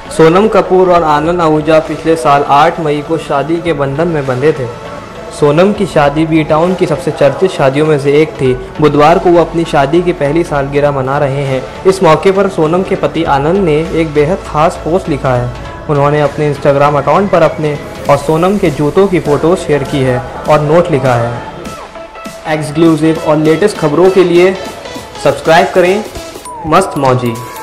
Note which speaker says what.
Speaker 1: सोनम कपूर और आनंद आहूजा पिछले साल 8 मई को शादी के बंधन में बंधे थे। सोनम की शादी बी टाउन की सबसे चर्चित शादियों में से एक थी। बुधवार को वो अपनी शादी की पहली सालगिरह मना रहे हैं। इस मौके पर सोनम के पति आनंद ने एक बेहद खास पोस्ट लिखा है। उन्होंने अपने इंस्टाग्राम अकाउंट पर अपने और सोनम के जूतों की फ़ोटोज़ शेयर की है और नोट लिखा है। एक्सक्लूसिव और लेटेस्ट खबरों के लिए सब्सक्राइब करें मस्त मौजी।